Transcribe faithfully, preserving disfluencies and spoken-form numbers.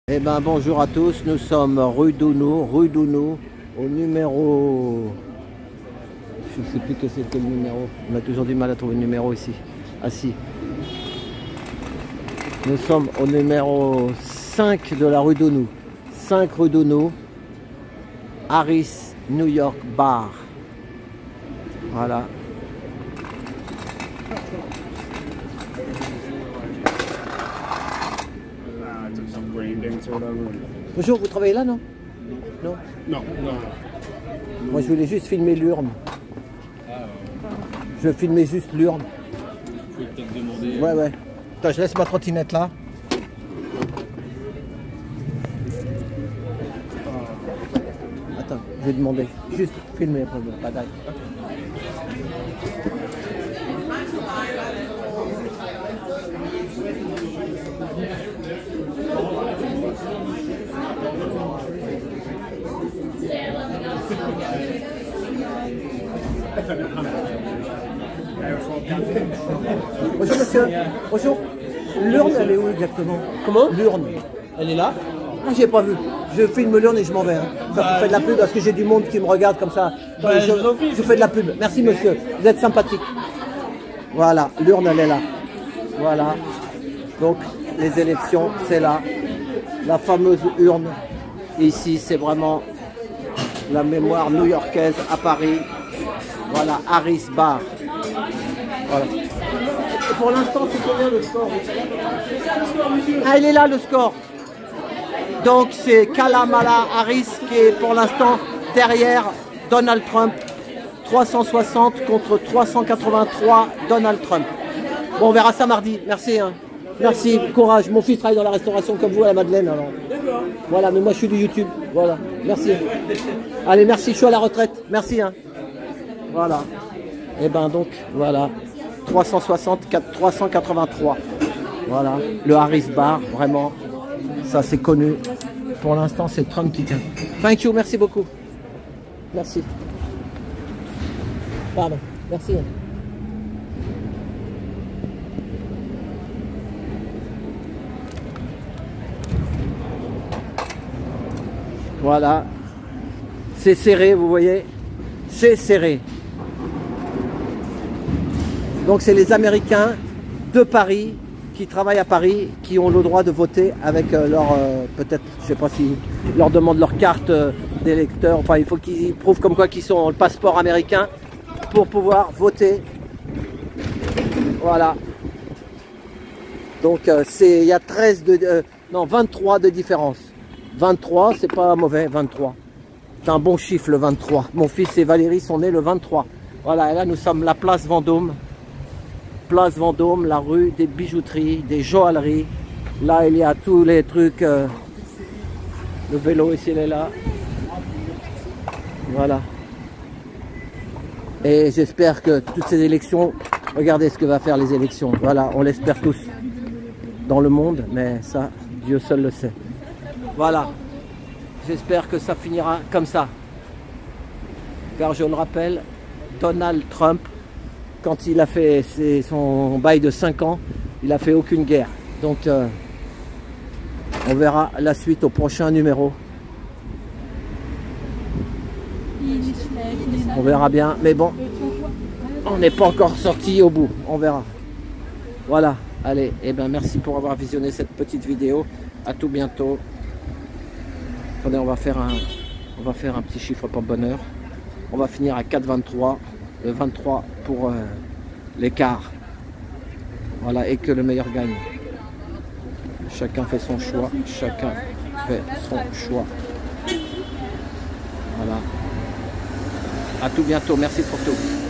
Eh ben bonjour à tous, nous sommes rue Dounou, rue Dounou, au numéro... Je ne sais plus que c'est quel numéro, on a toujours du mal à trouver le numéro ici. Ah si. Nous sommes au numéro cinq de la rue Dounou. cinq rue Dounou, Harris New York Bar. Voilà. Bonjour, vous travaillez là, non? Non. Non, non. Moi, je voulais juste filmer l'urne. Je filmais juste l'urne. Il faut peut-être demander. Ouais, ouais. Attends, je laisse ma trottinette là. Attends, je vais demander. Juste filmer, pas d'ail. Bonjour monsieur. Bonjour. L'urne, elle est où exactement? Comment? L'urne. Elle est là? Ah, j'ai pas vu. Je filme l'urne et je m'en vais. Hein. Ça Bah, vous fait de la pub parce que j'ai du monde qui me regarde comme ça. Bah, je, je vous en prie. je fais de la pub. Merci monsieur. Vous êtes sympathique. Voilà, l'urne elle est là. Voilà. Donc les élections, c'est là. La fameuse urne. Ici, c'est vraiment la mémoire new-yorkaise à Paris. Voilà, Harris Bar. Voilà. Et pour l'instant, c'est combien le score? Ah, il est là le score. Donc c'est Kamala Harris qui est pour l'instant derrière Donald Trump. trois cent soixante contre trois cent quatre-vingt-trois Donald Trump. Bon, on verra ça mardi. Merci. Hein. Merci, courage. Mon fils travaille dans la restauration comme vous à la Madeleine. Alors. Voilà, mais moi je suis du YouTube. Voilà, merci. Allez, merci, je suis à la retraite. Merci. Hein. Voilà. Et ben donc, voilà. trois cent soixante, trois cent quatre-vingt-trois. Voilà. Le Harris Bar, vraiment. Ça, c'est connu. Pour l'instant, c'est Trump qui tient. Thank you, merci beaucoup. Merci. Pardon, merci. Voilà. C'est serré, vous voyez. C'est serré. Donc, c'est les Américains de Paris qui travaillent à Paris, qui ont le droit de voter avec euh, leur, euh, peut-être, je sais pas si leur demande leur carte euh, d'électeur. Enfin, il faut qu'ils prouvent comme quoi qu'ils sont le passeport américain pour pouvoir voter. Voilà. Donc, euh, c'est, il y a treize de, euh, non, vingt-trois de différence. vingt-trois, c'est pas mauvais, vingt-trois. C'est un bon chiffre, le vingt-trois. Mon fils et Valérie sont nés le vingt-trois. Voilà, et là, nous sommes la place Vendôme. Place Vendôme, la rue des bijouteries, des joailleries. Là, il y a tous les trucs. Euh, le vélo ici, il est là. Voilà. Et j'espère que toutes ces élections, regardez ce que va faire les élections. Voilà, on l'espère tous dans le monde, mais ça, Dieu seul le sait. Voilà. J'espère que ça finira comme ça. Car je le rappelle, Donald Trump, quand il a fait ses, son bail de cinq ans, il n'a fait aucune guerre. Donc, euh, on verra la suite au prochain numéro. On verra bien. Mais bon, on n'est pas encore sorti au bout. On verra. Voilà. Allez, et eh ben merci pour avoir visionné cette petite vidéo. À tout bientôt. Attendez, on va faire un, on va faire un petit chiffre pour bonheur. On va finir à quatre vingt-trois. Le vingt-trois pour euh, l'écart. Voilà, et que le meilleur gagne. Chacun fait son choix. Chacun fait son choix. Voilà. À tout bientôt. Merci pour tout.